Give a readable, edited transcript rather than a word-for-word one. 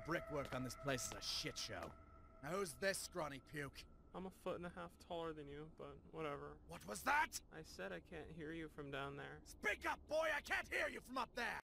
brickwork on this place is a shit show. Now who's this scrawny puke? I'm 1.5 feet taller than you, but whatever. What was that? I said I can't hear you from down there. Speak up, boy! I can't hear you from up there!